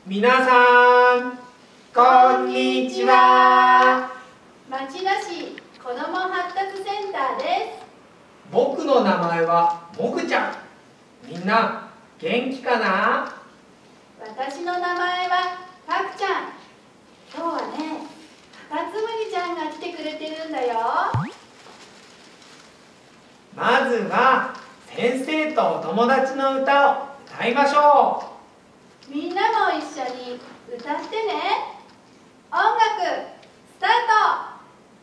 みなさん、こんにちは。 町田市子ども発達センターです。 僕の名前はもぐちゃん。みんな元気かな？ 私の名前はたくちゃん。今日はね、カタツムリちゃんが来てくれてるんだよ。 まずは先生とお友達の歌を歌いましょう。 みんなも一緒に歌ってね。音楽スタート。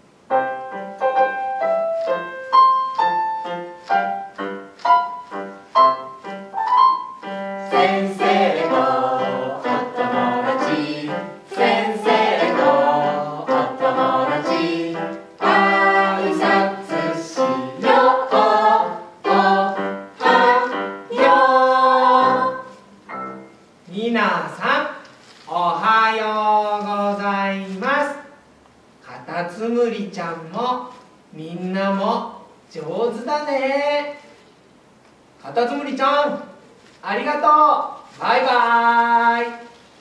先生とお友達、先生とお友達、挨拶しよう、おはよう。 みなさん、おはようございます。カタツムリちゃんもみんなも上手だね。カタツムリちゃん、ありがとう。バイバイ。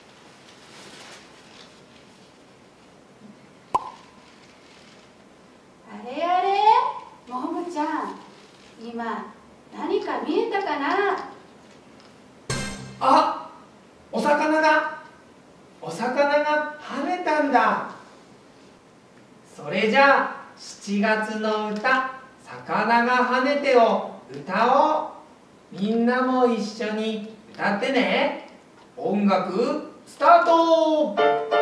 あれあれ、もぐちゃん、今何か見えたかな？ あ、お魚が跳ねたんだ。それじゃあ7月の歌「魚が跳ねて」を歌おう。みんなも一緒に歌ってね。音楽スタート。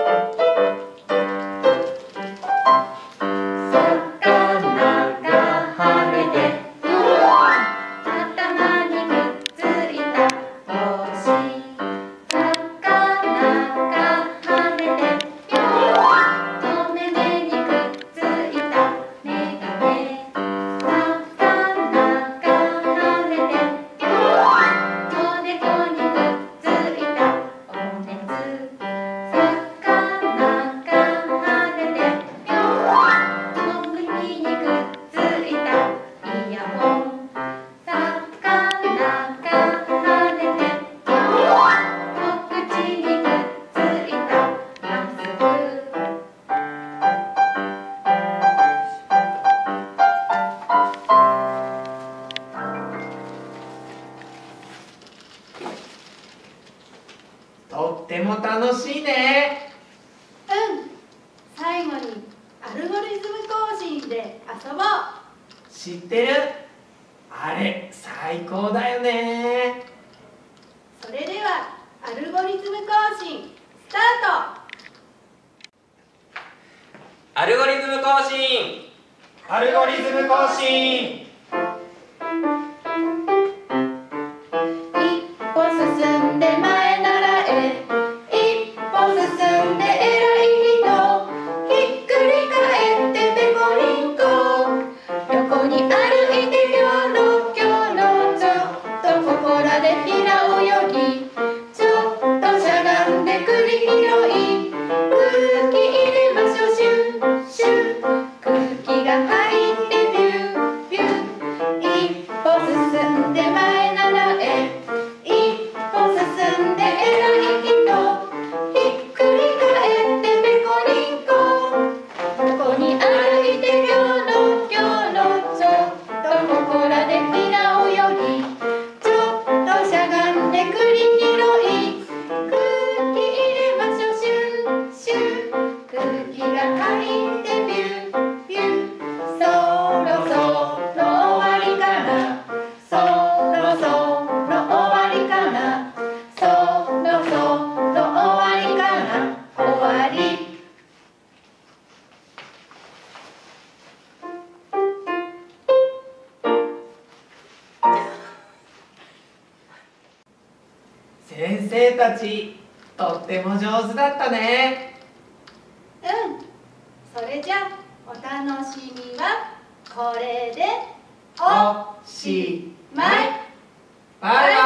とっても楽しいね。 最後にアルゴリズム更新で遊ぼう。 知ってる？あれ最高だよね。 それではアルゴリズム更新スタート。 アルゴリズム更新。 アルゴリズム更新。 一歩進んで前習え、一歩進んで偉い人、ひっくり返ってペコリンコ、横に歩いてキョロキョロ、ちょっとここらで平泳ぎ、ちょっとしゃがんで栗拾い、空気入れましょシュッシュッ、空気が入ってビュービュー、一歩進んで前習え、一歩進んで偉い人、ひっくり返ってペコリンコ、横に歩いてキョロキョロ、ちょっとここらで平泳ぎ、ちょっとしゃがんで栗拾い、空気入れましょシュッシュッ、空気が入ってビュービュー、そろそろ終わりかな、そろそろ終わりかな、そろそろ終わりかな、終わり。 先生たちとっても上手だったね。 それじゃお楽しみはこれでおしまい。バイバイ。